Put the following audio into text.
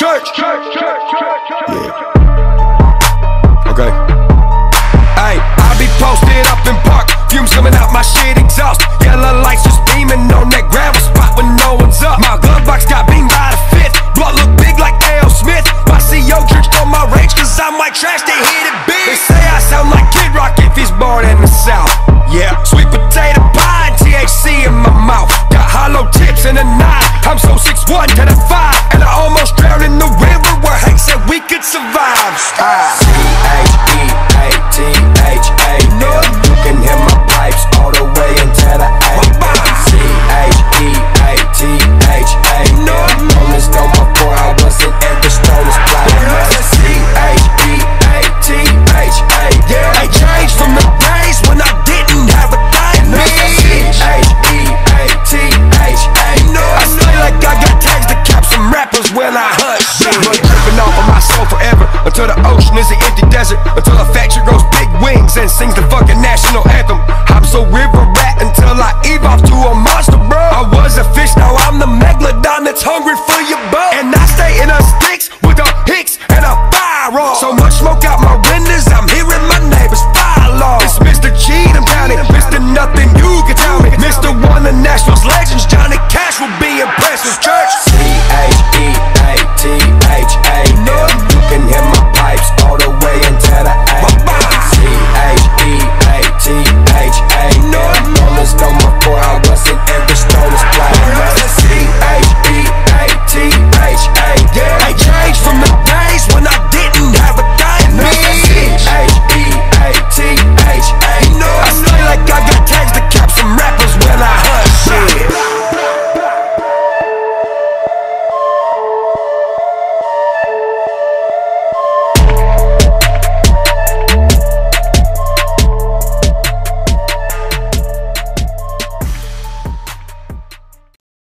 Yeah. Okay. Hey, I be posted up in park, fumes coming out my shit exhaust. Yellow lights just beaming on that gravel spot when no one's up. My glove box got beamed by the fifth. Blood look big like L. Smith. My CO drinks on my range cause I'm like trash, they hit it big. They say I sound like Kid Rock if he's born in the South. Yeah, sweet potato pie and THC in my mouth. Got hollow tips and a 9. I'm so 6'1" to the 5. And I almost drowned in the river where Hank said we could survive. C-H-E-A-T-H-A. You can hear my pipes all the way into the A. C-H-E-A-T-H-A. On this dope before I wasn't ever stone is flying. C-H-E-A-T-H-A. I changed from the days when I didn't have a thing. C-H-E-A-T-H-A. I stay like I got tags to cap some rappers when I hunt shit. Blood dripping off of my soul forever, until the ocean is an empty desert, until a factory grows big wings and sings the fucking national anthem. I'm so river rat until I evolve to a monster, bro. I was a fish, now I'm the megalodon that's hungry for your